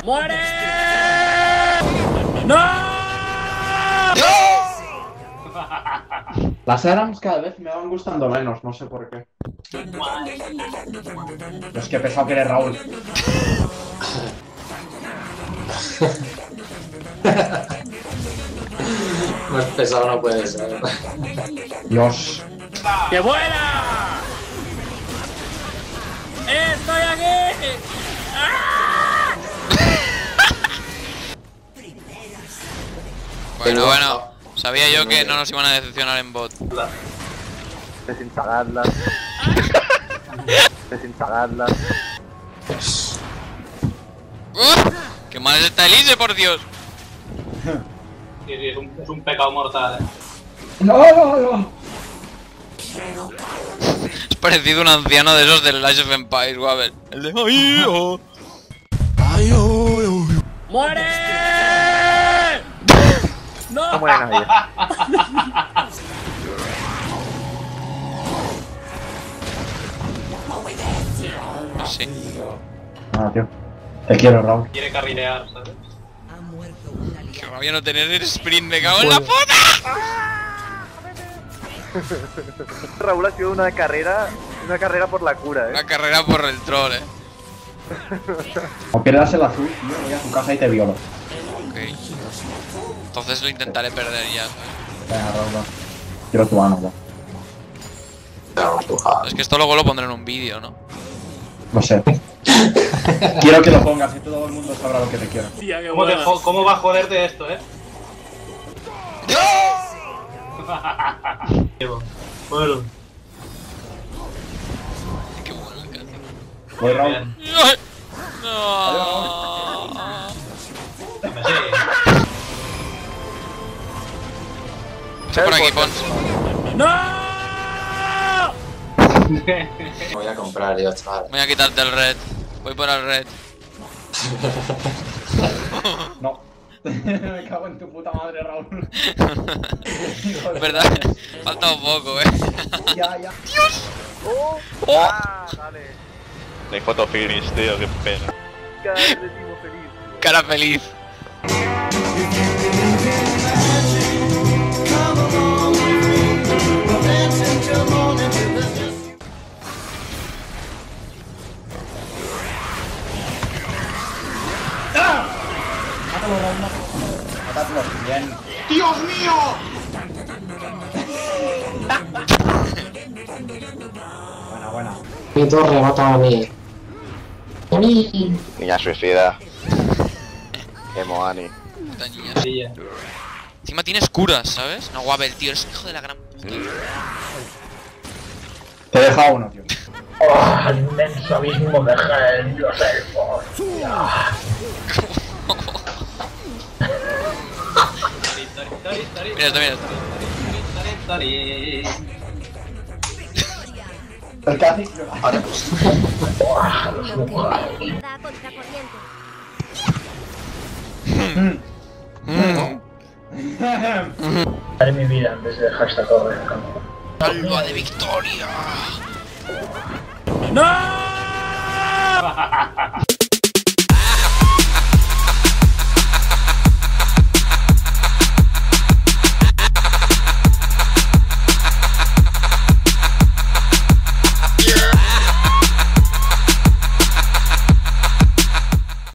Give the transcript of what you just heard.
¡Muere! ¡No! Las ARAMs cada vez me van gustando menos, no sé por qué. Es que pesado que eres, Raúl. Más pesado no puede ser. Dios. ¡Qué buena! ¡Estoy aquí! ¡Ah! Bueno, sabía yo que no nos iban a decepcionar en bot. Desinstalarla. Desinstalarla. ¡Qué mal está Elise, por Dios! Sí, es un pecado mortal, No. Es parecido a un anciano de esos del Age of Empires, Waber. El de... ¡Muere! ¡No! No muere nadie. Sí. Ah, tío. Te quiero, Raúl. Quiere carrilear, ¿sabes? Qué rabia no tener el sprint, me cago en la puta. Raúl ha sido una carrera por la cura, Una carrera por el troll, O pierdas el azul, tío, voy a tu casa y te violo. Ok. Entonces lo intentaré perder ya, ¿sabes? Venga, Raúl, va. Quiero tu ano, va. Es que esto luego lo pondré en un vídeo, ¿no? Lo sé. Quiero que lo pongas y todo el mundo sabrá lo que te quiero. Tía, qué ¿Cómo, buena. ¿Cómo va a joderte esto, Bueno. Qué bueno el canción. Voy, Raúl. No. Echa por aquí, Pons. ¡No! Voy a comprar yo, chaval. Voy a quitarte el red. Voy por el red. No. Me cago en tu puta madre, Raúl. ¿Verdad? Falta un poco, Ya. ¡Dios! Oh. ¡Oh! Ah, dale. No hay foto finish, tío, qué pena. Cada vez decimos feliz. Cara feliz. Mátalo, Raúl, mátalo. Bien. ¡Dios mío! Buena. Mi torre mata a mí. Niña suicida. Emo Ani. Puta niña. Sí, ya. Encima tienes curas, ¿sabes? No, Wabel, tío, es un hijo de la gran puta. Te he dejado uno, tío. ¡Oh, el inmenso abismo de Hel, los elfos! Mira esto, mira esto. El casi. Ahora. ¡Oh, los jugadores! Daré mi vida antes de dejar esta torre en el campo. ¡Alba de victoria! ¡No!